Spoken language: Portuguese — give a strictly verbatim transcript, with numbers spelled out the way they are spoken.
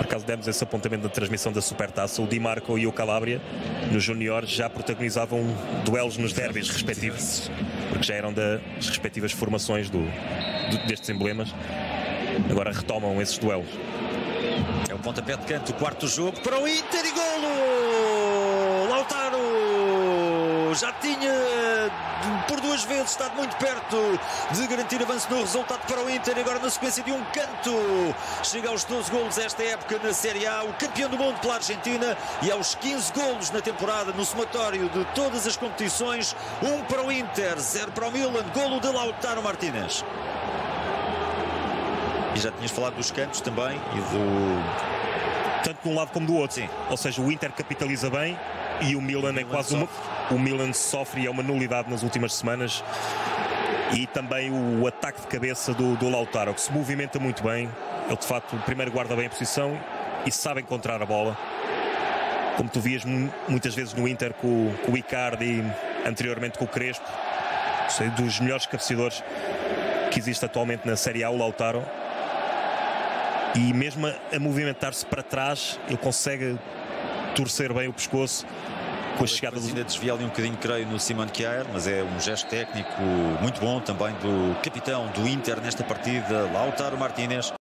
acaso demos esse apontamento na transmissão da Supertaça, o Di Marco e o Calabria, nos juniores, já protagonizavam duelos nos derbys respectivos, porque já eram das respectivas formações do, do, destes emblemas. Agora retomam esses duelos. É o pontapé de canto, o quarto jogo para o Inter e golo! Lautaro já tinha por duas vezes estado muito perto de garantir avanço no resultado para o Inter. Agora na sequência de um canto chega aos doze golos esta época na Série A, o campeão do mundo pela Argentina, e aos quinze golos na temporada no somatório de todas as competições. Um para o Inter, zero para o Milan, golo de Lautaro Martínez. E já tinhas falado dos cantos também e do... Tanto de um lado como do outro. Sim. Ou seja, o Inter capitaliza bem e o Milan, o Milan é quase uma... O Milan sofre e é uma nulidade nas últimas semanas. E também o ataque de cabeça do, do Lautaro, que se movimenta muito bem. Ele de facto primeiro guarda bem a posição e sabe encontrar a bola. Como tu vias muitas vezes no Inter com, com o Icardi e anteriormente com o Crespo. Sei, dos melhores cabeceadores que existe atualmente na Série A, o Lautaro. E mesmo a, a movimentar-se para trás, ele consegue torcer bem o pescoço com a chegada do... Ainda desvia ali um bocadinho, creio, no Simon Kjaer, mas é um gesto técnico muito bom também do capitão do Inter nesta partida, Lautaro Martínez.